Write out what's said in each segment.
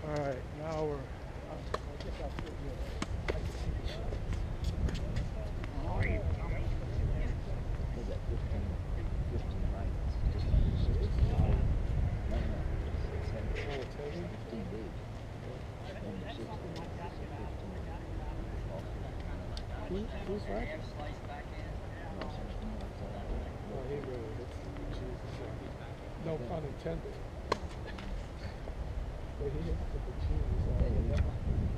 Alright, now we're... I think I'll sit here. I can see the shots. Oh, yeah. Was that 15 nights? Just under 60. No, it's heavy. Oh, it's heavy? 15 days. Under 60. Who's that? Oh, he really is. Jesus. No pun intended. But he hits the bejesus out of it.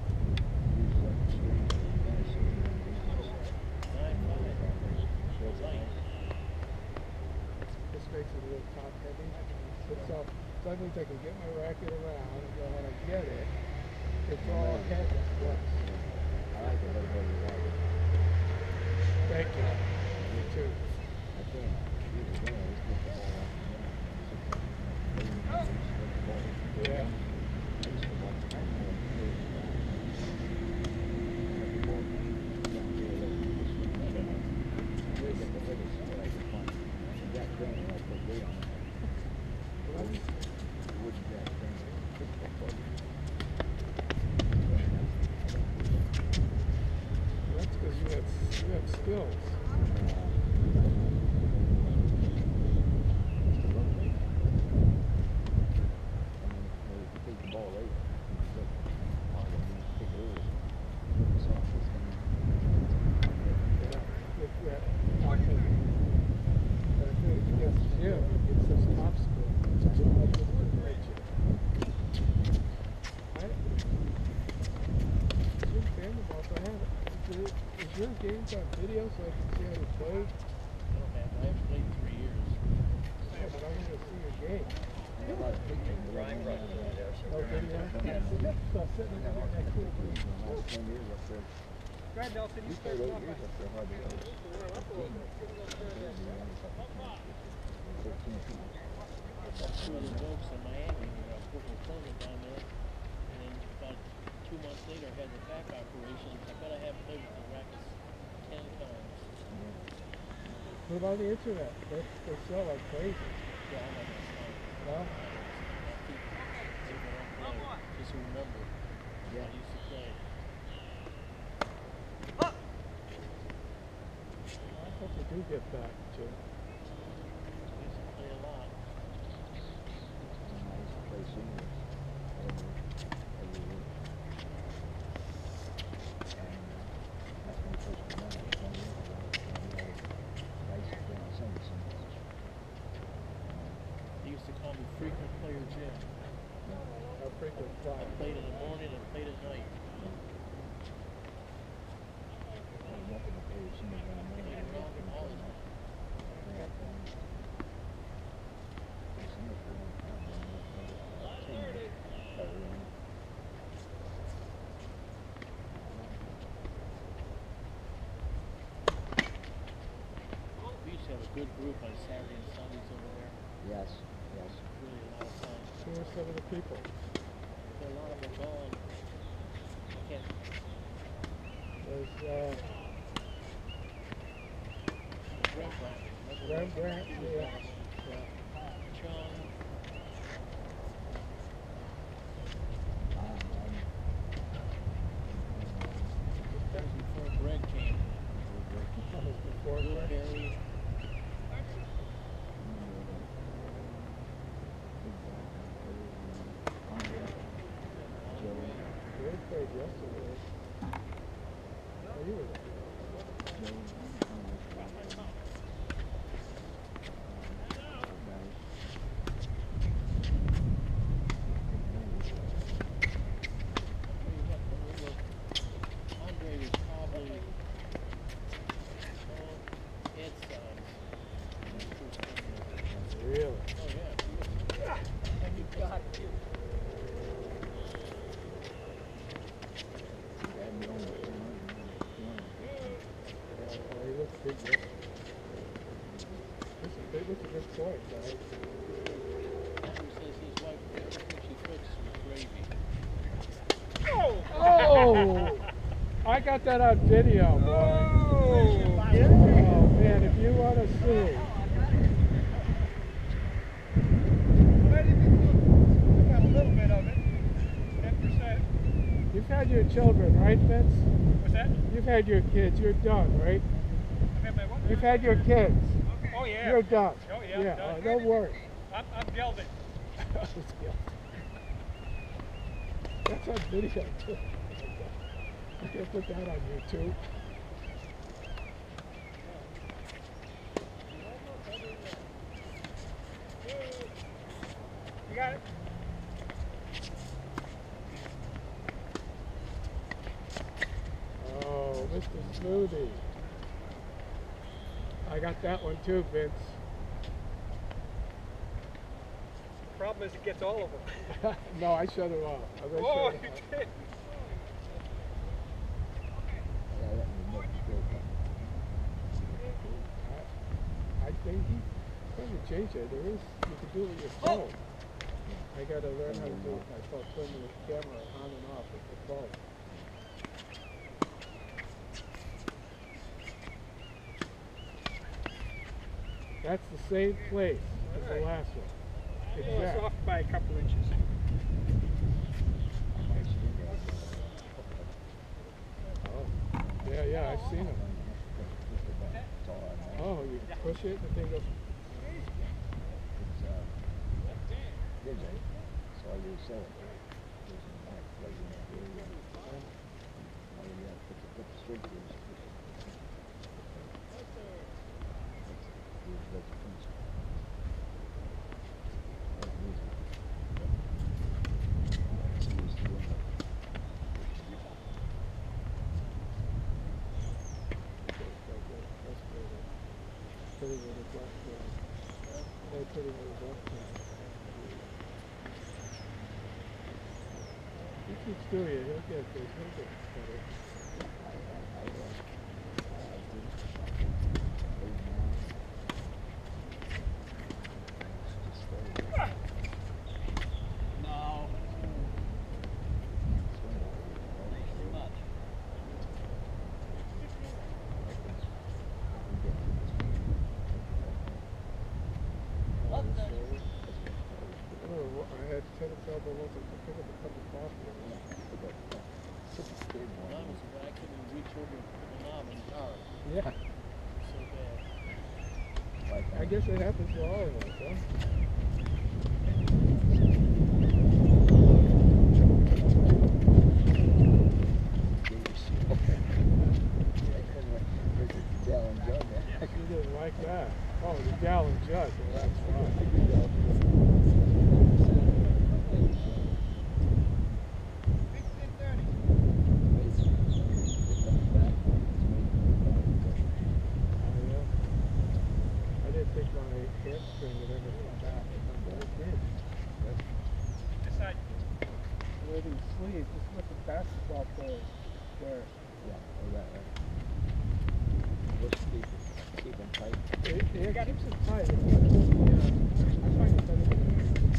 This makes it a little top heavy. So that means I can get my racket around, and then when I get it, it's all heavy. Yes. I like it a little bit wider. Thank you. Me too. I can't. Let's get the ball out. Yeah. That's because you have skills. Is your games on video so I can see how you play? I haven't played 3 years. Yeah, but I want to see your game. No video? So I'm sitting in that cool breeze. Go ahead, Nelson. You start off. Two of the folks in Miami were putting a tournament down there, and then about 2 months later had the back operation. I bet I haven't played with the rackets 10 times. What about the internet? They sell like crazy. Yeah, I'm not gonna start. No? Just remember, I used to play. I hope you do get back, Jim. I used to play a lot. I used to play seniors every week. That's when I first came out. 20 years ago. I used to play on Sunday seniors. They used to call me frequent player Jim. How frequent I fly? played in the morning and played at night. Nothing to play seniors when I'm Played around and all the time. We used to have a good group on Saturday and Sundays over there. Yes, yes. Really a lot of fun. Who are some of the people? A lot of them gone. I can't. There's Rembrandt. Rembrandt, yeah. Chung. That was before Greg came. That was before Bill Greg. Perry. Greg played yesterday. Oh, you were there. Andre was probably Ed size. Really? Oh yeah. You got it. Oh, he looks big yesterday. This is a good point, guys. Andrew says his wife, everything she cooks is gravy. Oh! I got that on video, boy. Oh, man, if you want to see. Got a little bit of it. had your children, right, Vince? What's that? You've had your kids. You're done, right? I've had my what? You've had your kids. Oh yeah. You're done. Oh yeah. Yeah. Done. Don't worry. I'm gelded. That's on video too. You can put that on YouTube. You got it. Oh, Mr. Smoothie. I got that one too, Vince. Problem is, it gets all of them. No, I shut it off. Oh, shut you it off. did. Yeah, that would make me feel I think he trying to change it. There is, you can do it with your phone. I got to learn how to do it myself, turning the camera on and off with the phone. That's the same place as the last one. Well, it's Exactly. off by a couple inches. Oh. Yeah, I've seen them. Oh, you push it and the thing goes. So I will sell it. There's a back plate in that area. Oh yeah, put the sprinklers. That's the principle. That's easy. It's used to doing it. Put it with a black pen. They put it with a black pen. He keeps doing it. He'll get this. He'll get better. No. Pretty much. What the? Oh, I had tennis elbow once. I picked up a cup of coffee. Mine was when I couldn't reach over the knob and car. Yeah. So bad. I guess it happens to all of us, huh? You didn't like that. Oh, the gallon jug. Well, that's fine. I didn't think my hamstring would ever come back. But it did. This side. Where these sleeves, just let the basketball players wear. Keep them tight. It keeps it tight. It's not really, I find it better than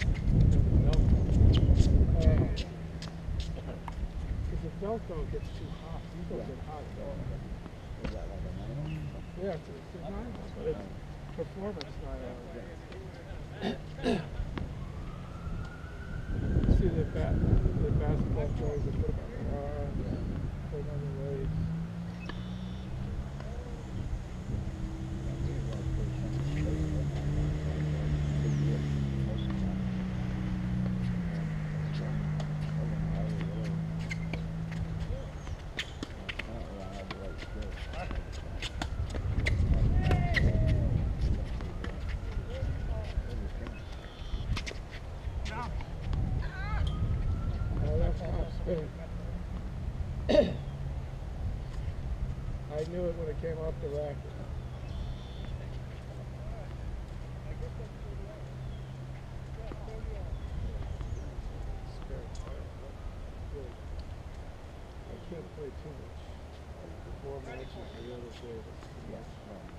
because the Velcro gets too hot. These don't get hot at all. Is that like a nylon? Yeah, it's a nylon, but it's performance nylon. See the basketball players that put them on their arms, put them on their legs. I knew it when it came off the racket. I can't play too much. 4 matches the other day.